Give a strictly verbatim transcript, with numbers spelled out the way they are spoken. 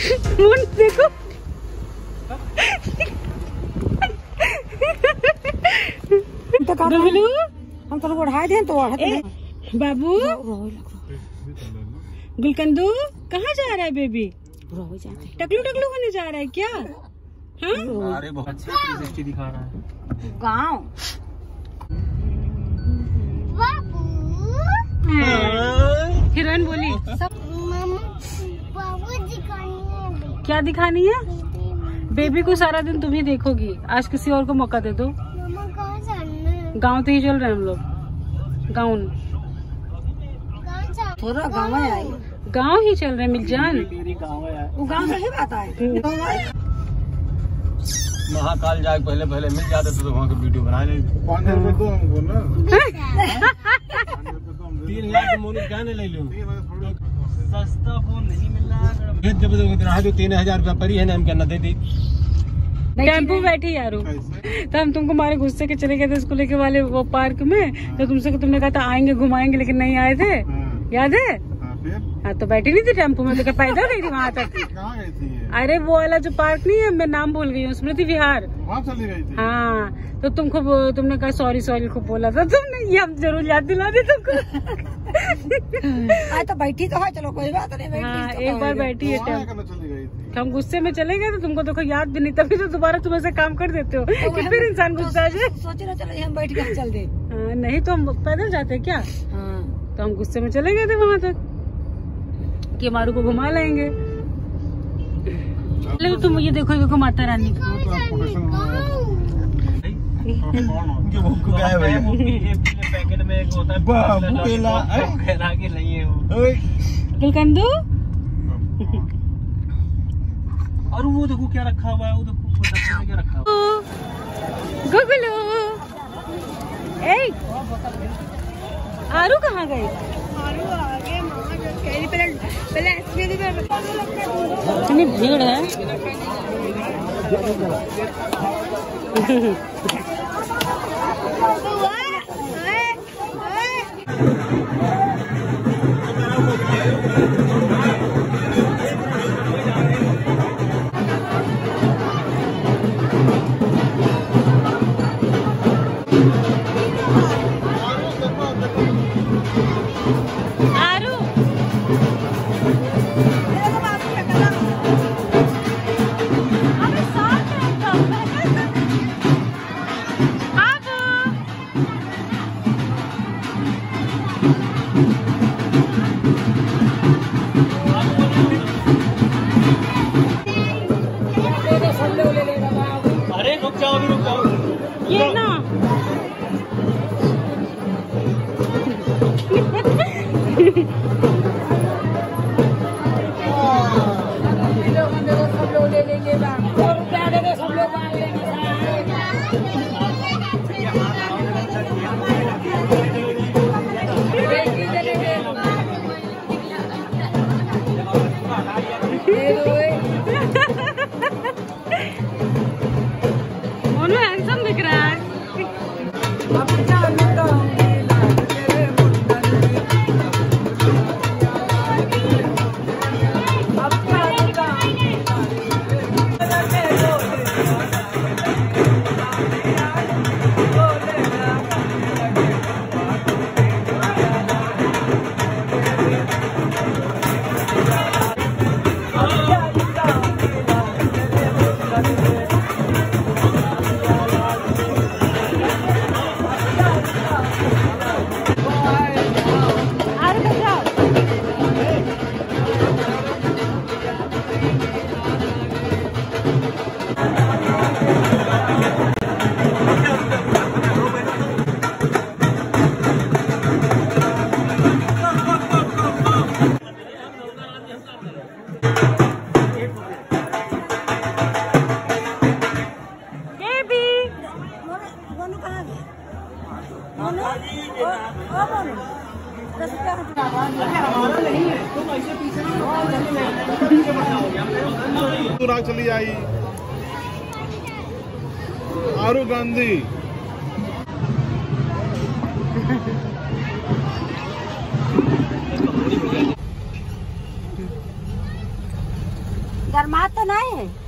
देखो हम तो उड़ाए दे तो बाबू गुलकंदू कहाँ जा रहा है बेबी? टकलू टकलू होने जा रहा है क्या? हाँ अरे बहुत अच्छा थ्री सिक्सटी दिखा रहा है गाँव। हीरोइन बोली क्या दिखानी है? बेबी को सारा दिन तुम ही देखोगी, आज किसी और को मौका दे दो। गाँव तो ही चल रहे हैं हम लोग, गाँव थोड़ा गाँव है, गाँव ही चल रहे हैं मिलजान। वो गाँव से ही बात है। महाकाल जाए पहले पहले मिल जाते तो वहाँ के वीडियो बना ले। तीन लाख मोनी क्या नहीं ले लूं, सस्ता फोन नहीं मिल रहा। जब तीन हजार रुपया परी है ना, हम क्या न दे दी। टेम्पो बैठी यारू, तो हम तुमको मारे गुस्से के चले गए थे स्कूल के वाले वो पार्क में, तो तुमसे तुमने कहा था आएंगे घुमाएंगे, लेकिन नहीं आए थे, याद है? हाँ तो बैठी नहीं थी टेम्पो में, तो क्या पैदल गई थी वहाँ तक? अरे वो वाला जो पार्क नहीं है, मैं नाम भूल गई हूँ, स्मृति विहार। वहाँ चली गई थी। हाँ तो तुमको तुमने कहा सॉरी सॉरी खूब बोला था तुमने, ये हम जरूर याद दिला दे तुमको। तो बैठी तो है, चलो कोई बात नहीं। हाँ एक बार बैठी है टेम्पो, हम गुस्से में चले गए तो तुमको देखो याद भी नहीं, तभी तो दोबारा तुम ऐसा काम कर देते हो कि फिर इंसान गुस्सा आ जाए। सोचे ना चलो हम बैठ के चल दे। हाँ नहीं तो हम पैदल जाते क्या? हाँ तो हम गुस्से में चले गए थे वहाँ तक कि मारू को घुमा लाएंगे। लेकिन तुम ये देखो, देखो माता रानी पैकेट में एक होता है गुलकंदू, और वो देखो क्या रखा हुआ है, वो देखो क्या रखा हुआ है। गुगलू, ए आरू कहाँ गई? इतनी भीड़ है। अरे रुक जाओ, अभी रुक जाओ। ये ना सब लोग ले लेंगे, सब लोग मांग लेंगे। मोनू हैंडसम दिख रहा है। चली आई आरू गांधी। गरमा तो नहीं